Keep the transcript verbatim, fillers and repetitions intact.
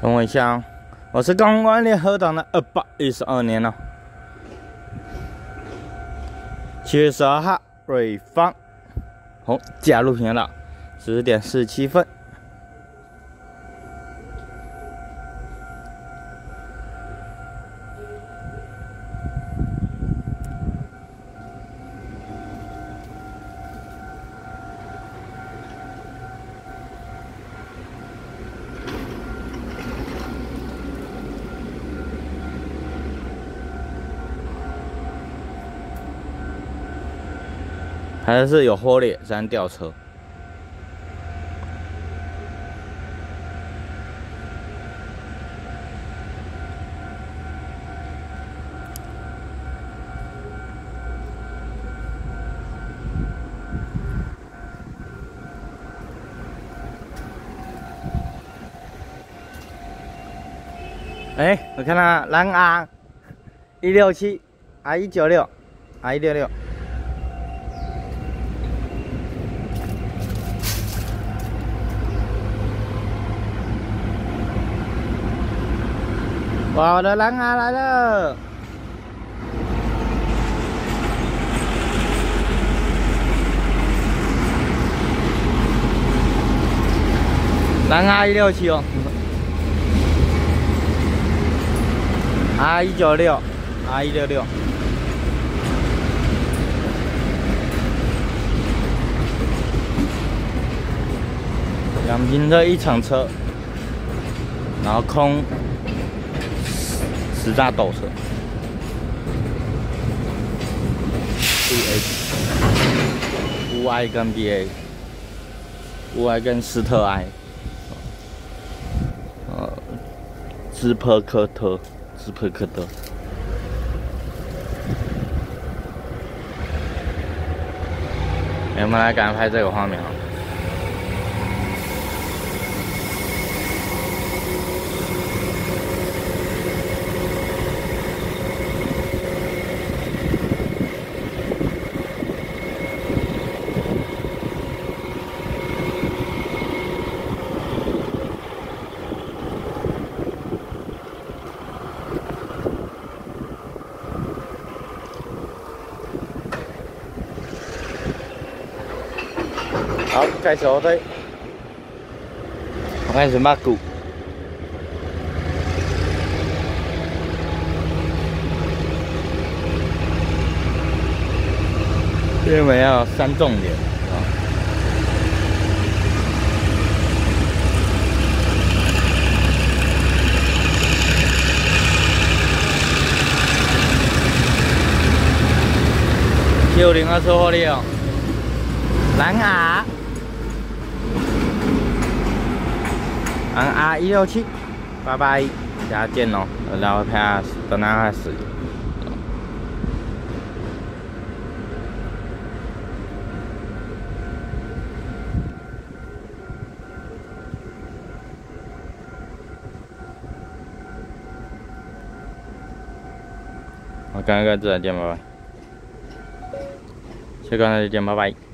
等我一下哦，我是公关联合党的二百一十二年了。七月十二号，瑞芳红加入频道，十点四十七分。还是有火烈山吊车。哎、欸，我看到蓝 R 一六七 R 一九六 R 一六六。哇，我的蓝 R 来了！蓝 R 一六七哦 ，R 一九六 ，R 一六六。两瓶车一场车，然后空。十大斗车 ，B A， 乌 I 跟 B A， 乌 I 跟斯特 I， 呃，兹珀科特，兹珀科特。我们来赶快拍这个画面啊！好，开始后退，我开始抹鼓。因为我们要三重点啊。七五零二车火力哦，蓝 R。蓝 R 一六七，拜拜，下次见喽。然后拍下等它开始。好，刚刚再见，拜拜。下个再见，拜拜。